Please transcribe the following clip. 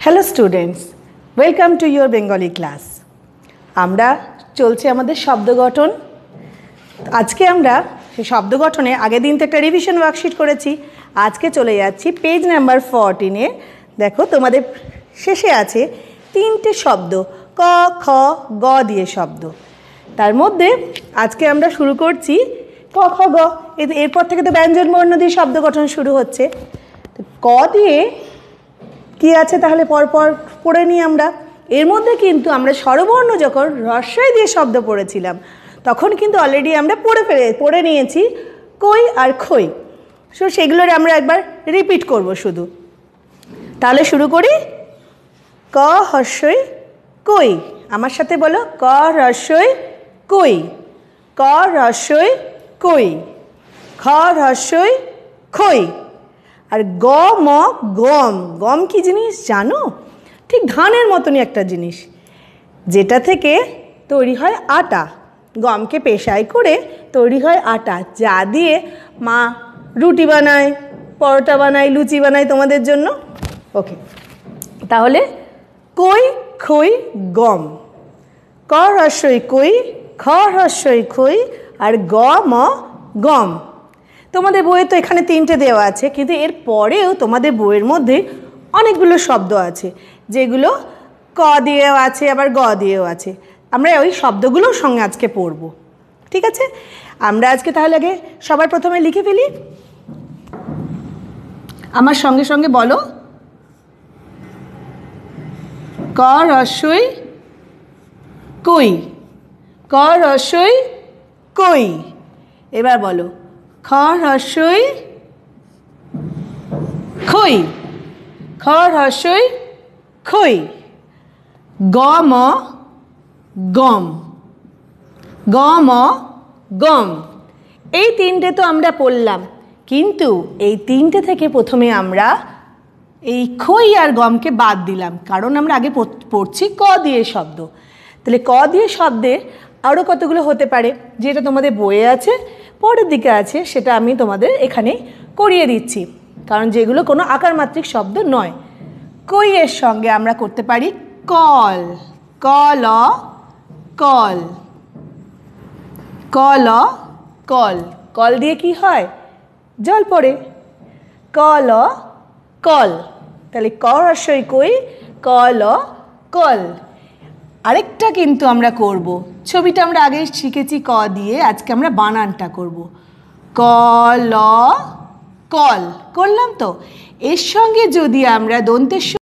Hello students, welcome to your Bengali class. আমরা চলছে আমাদের শব্দ গঠন। আজকে আমরা সেই শব্দ গঠনে আগের দিন তো একটা রিভিশন ওয়ার্কশিট করেছি। আজকে চলে যাচ্ছি পেজ নাম্বার 14-এ। দেখো তোমাদের শেষে আছে 3টে শব্দ, ক, খ, গ দিয়ে শব্দ। তার মধ্যে আজকে আমরা শুরু করছি ক, খ, গ। এরপর থেকে তো ব্যঞ্জন বর্ণ দিয়ে শব্দ গঠন শুরু হচ্ছে। ক দিয়ে কি আছে তাহলে পরপর পড়ে নিই আমরা। এর মধ্যে কিন্তু আমরা স্বরবর্ণ যখন হ্রস্বই দিয়ে শব্দ পড়েছিলাম তখন কিন্তু অলরেডি আমরা পড়ে নিয়েছি কই আর খই। সো সেগুলোর আমরা একবার রিপিট করব শুধু। তাহলে শুরু করি। ক হ্রস্বই কই, আমার সাথে বলো। ক হ্রস্বই কই, ক হ্রস্বই কই, খ হ্রস্বই খই। আর গ ম গম। গম কি জিনিস জানো? ঠিক ধানের মতনই একটা জিনিস, যেটা থেকে তৈরি হয় আটা। গমকে পেশাই করে তৈরি হয় আটা, যা দিয়ে মা রুটি বানায়, পরোটা বানায়, লুচি বানায় তোমাদের জন্য। ওকে, তাহলে কই খই গম। ক হ্রস্বই কই, খ হ্রস্বই খই, আর গ ম গম। তোমাদের বইয়ে তো এখানে 3টে দেওয়া আছে, কিন্তু এর পরেও তোমাদের বইয়ের মধ্যে অনেকগুলো শব্দ আছে যেগুলো ক দিয়েও আছে, আবার গ দিয়েও আছে। আমরা ওই শব্দগুলোর সঙ্গে আজকে পড়ব, ঠিক আছে? আমরা আজকে তাহলে আগে সবার প্রথমে লিখে ফেলি। আমার সঙ্গে সঙ্গে বলো। ক হ্রস্বই কই, ক হ্রস্বই কই। এবার বলো খ হ্রস্বই খই, খ হ্রস্বই খই। গ ম গম, গ ম গম। এই 3টে তো আমরা পড়লাম, কিন্তু এই 3টে থেকে প্রথমে আমরা এই খই আর গমকে বাদ দিলাম, কারণ আমরা আগে পড়ছি ক দিয়ে শব্দ। তাহলে ক দিয়ে শব্দে আরও কতগুলো হতে পারে, যেটা তোমাদের বইয়ে আছে, পরের দিকে আছে, সেটা আমি তোমাদের এখানে করিয়ে দিচ্ছি, কারণ যেগুলো কোনো আকারমাত্রিক শব্দ নয়। কই এর সঙ্গে আমরা করতে পারি কল, কল কল, কল কল। কল দিয়ে কি হয়? জল পড়ে। কল কল। তাহলে ক হ্রস্বই কই, কল কল। আরেকটা কিন্তু আমরা করব, ছবিটা আমরা আগে শিখেছি ক দিয়ে, আজকে আমরা বানানটা করব। কল কল করলাম তো, এর সঙ্গে যদি আমরা দন্তের